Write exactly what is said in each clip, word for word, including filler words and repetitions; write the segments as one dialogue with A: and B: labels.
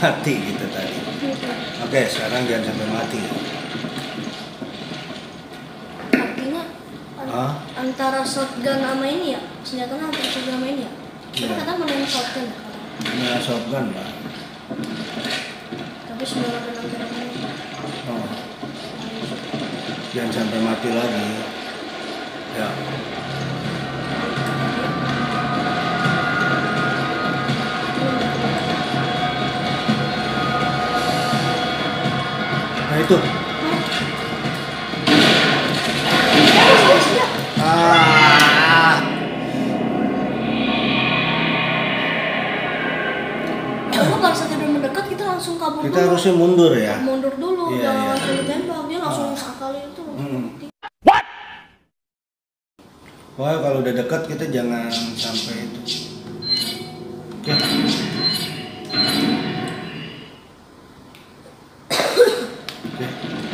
A: Mati gitu tadi. Oke, sekarang jangan sampai mati.
B: Artinya an
A: Hah?
B: antara shotgun sama ini ya, senjatanya antara shotgun sama ini ya. Tapi
A: Iya.
B: kata menang shotgun ya.
A: Ini shotgun, Pak.
B: Tapi sembilan puluh enam kira ini.
A: Oh. Jangan sampai mati lagi. Ya. Nah itu. Ah.
B: Kalau pada saat dia mendekat kita langsung kabur
A: Kita
B: dulu.
A: harusnya mundur ya.
B: Mundur dulu,
A: Iya,
B: jangan
A: iya.
B: langsung ditembak. Dia langsung
A: Oh.
B: sekali itu.
A: Hmm. Pokoknya kalau udah dekat kita jangan sampai itu. Oke. Oke.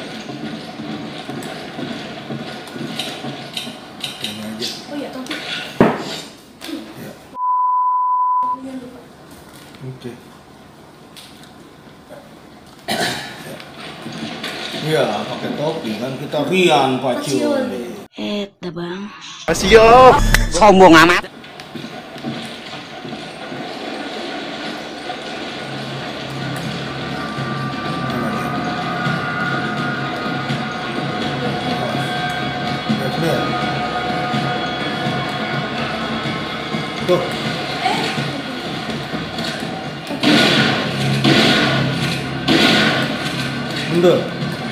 A: Ini aja.
B: Oh iya, tapi
A: Ya. Oke. Iya, pakai topi kan kita Rian Pacioli.
C: Eta bang. Siap. Sombong amat.
A: Lihat. Tuh. Mundur.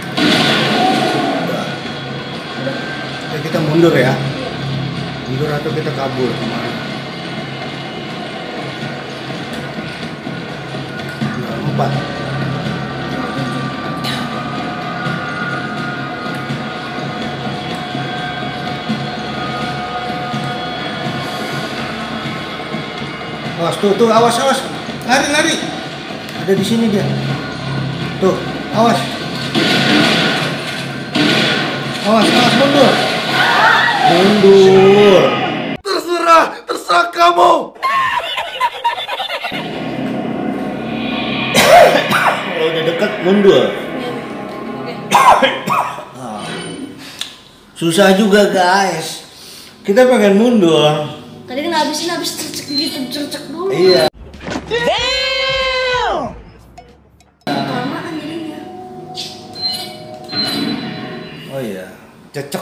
A: Udah. Ya, kita mundur ya. Mundur atau kita kabur kemana? Nah, empat. Awas tuh, tuh, awas, awas. Lari, lari. Ada di sini dia. Tuh, awas. Awas, awas, mundur. Mundur. Terserah, terserah kamu. Kalau udah dekat mundur. Ah. Susah juga guys. Kita pengen mundur.
B: tadi kan habisin habis cercek gitu, cercek dulu.
A: Iya.
B: Kelamaan jadinya.
A: Oh iya. Cocok.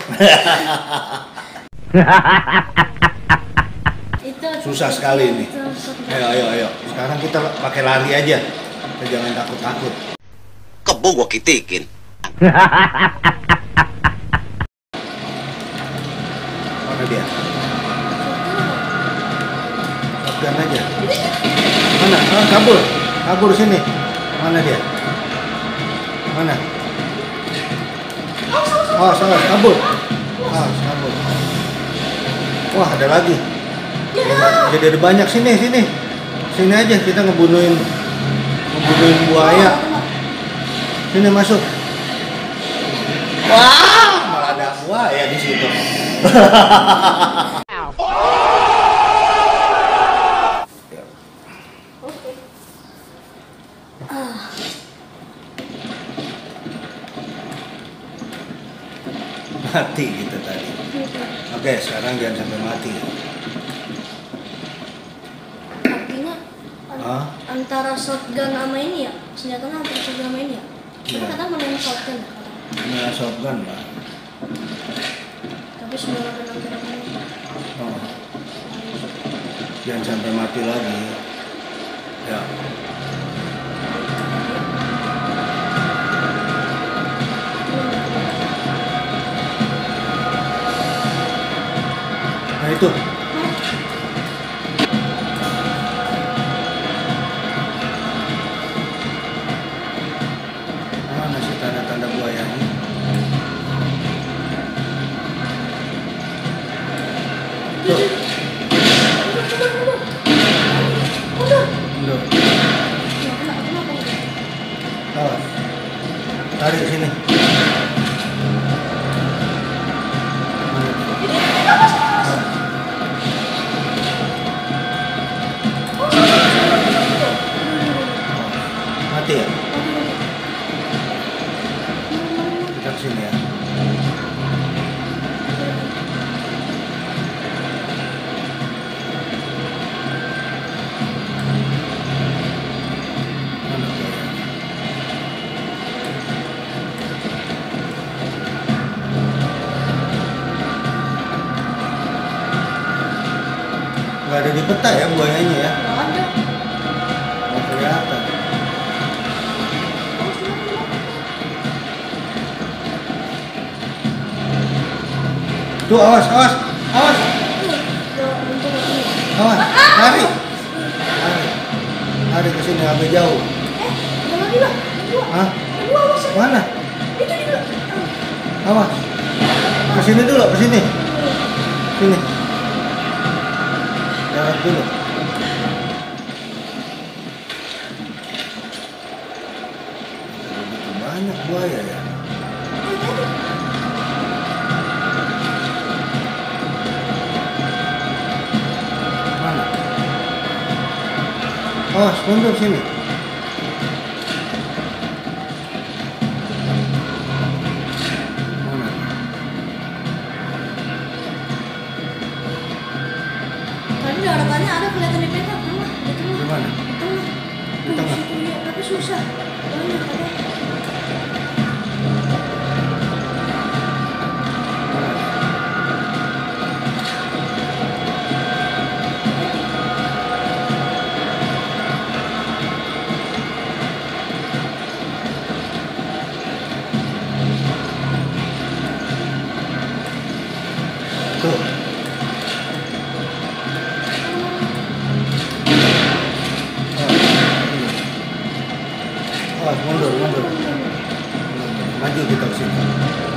B: Itu
A: Susah sekali ini.
B: itu shotgun.
A: Ayo, ayo, ayo. Sekarang kita pakai lari aja. Kita jangan takut-takut.
D: Kebo gua kitikin.
A: Mana dia? Shotgun aja. Mana? Ah, kabur. Kabur sini. Mana dia? Mana? Oh, salah. Kabur. Ah, kabur. Wah, ada lagi. Jadi ada banyak sini, sini. Sini aja kita ngebunuhin ngebunuhin buaya. Sini masuk. Wah, malah ada buaya di situ.
B: Oke. Ah,
A: Mati gitu tadi. Oke, sekarang jangan sampai mati.
B: artinya an
A: Hah?
B: antara shotgun sama ini ya, senjatanya antara shotgun sama ini ya. Tapi
A: Iya.
B: kata menang shotgun ya.
A: Ini shotgun, Pak.
B: Tapi sembilan puluh enam kira ini.
A: Oh. Jangan sampai mati lagi. Ya. Nah itu. Mana sih tanda-tanda buayanya? Tuh. Mundur. Awas. Tarik ke sini. nggak ada di peta ya buayanya ya?
B: Nggak ada.
A: Nggak kelihatan. Tuh awas, awas, awas, awas, lari, lari, lari ke sini agak jauh.
B: Eh, ada lagi lah. Dua.
A: Hah?
B: Dua awas.
A: Mana?
B: Itu di belakang.
A: Awas. Ke sini dulu, ke sini. Sini. Jarak dulu. Begitu banyak buaya ya. Mana? Awas, mundur sini. Mana?
B: Tadi daratannya ada kelihatan di peta, tengah, di tengah.
A: Di mana?
B: Di tengah.
A: Di
B: Tuh,
A: tengah.
B: situ, iya, tapi susah. Banyak ada.
A: Tuh. Awas, mundur, mundur. Maju kita ke sini.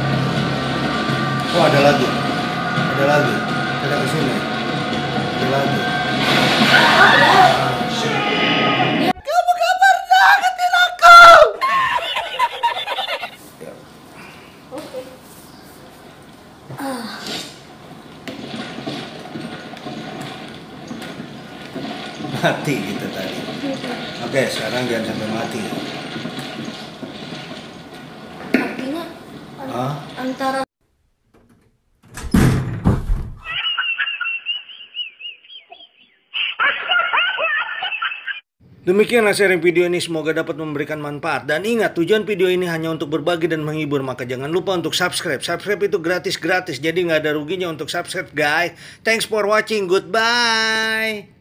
A: Oh, ada lagi. Ada lagi. Kita ke sini. Ada lagi. Kamu gak pernah ngetin aku.
B: Oke.
A: Mati kita tadi. Oke, sekarang jangan sampai mati.
B: Artinya an-
A: Hah?
B: antara
A: Demikianlah sharing video ini, semoga dapat memberikan manfaat. Dan ingat, tujuan video ini hanya untuk berbagi dan menghibur. Maka jangan lupa untuk subscribe. Subscribe itu gratis-gratis, jadi nggak ada ruginya untuk subscribe guys. Thanks for watching, goodbye.